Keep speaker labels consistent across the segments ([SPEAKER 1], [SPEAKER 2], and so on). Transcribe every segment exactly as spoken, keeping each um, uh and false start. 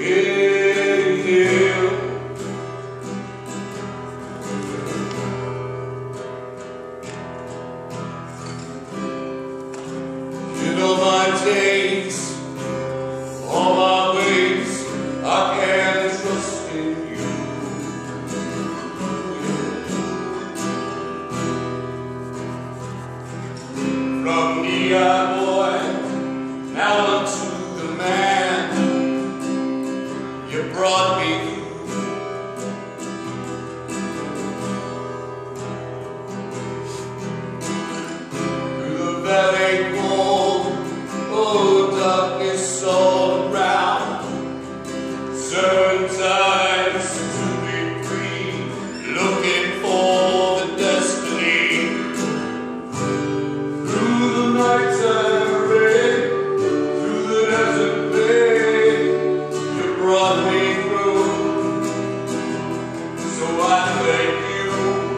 [SPEAKER 1] From the boy, now unto the man, you brought me through the valley cold, oh, darkness all around, seven times to be free, looking for the destiny. Through the nights and rain, through the desert bay, you brought me through, so I thank you.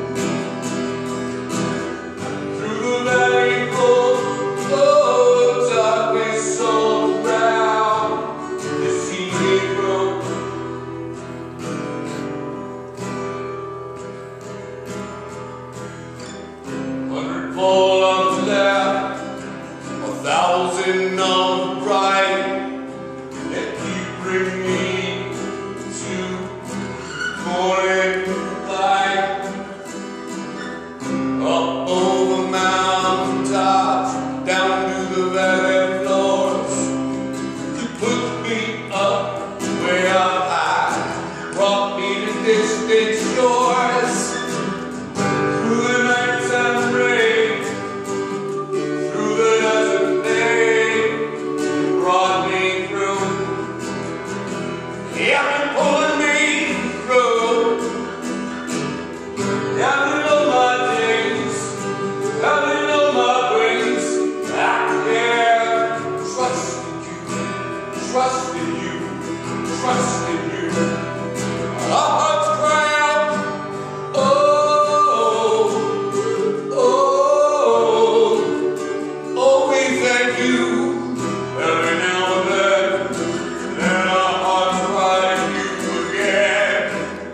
[SPEAKER 1] Through the valley cold, oh, darkness all around, you see me grow. Hundredfold on the left, a thousand on the right, that you bring me to morning light. Up over mountain tops, down to the valley floors, you put me up way up high, brought me to distant shores. Through the nights and rain, through the desert day, you brought me through. Yeah, you pulled me through. Counting all my days, counting all my ways, I can trust in you, trust in you, trust in you. Our hearts cry out, oh, oh, oh, we thank you every now and then, and our hearts cry to you again.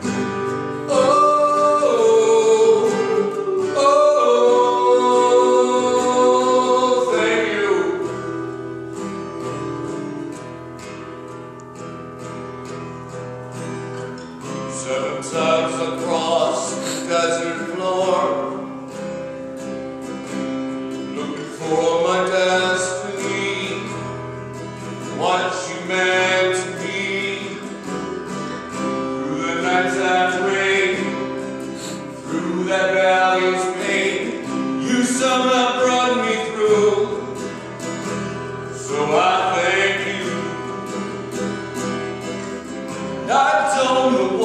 [SPEAKER 1] Oh, oh, thank you. Seven times across the desert floor, looking for my destiny, what you meant to me. Through the nights that rain, through that valley's pain, you somehow brought me through, so I thank you. I don't know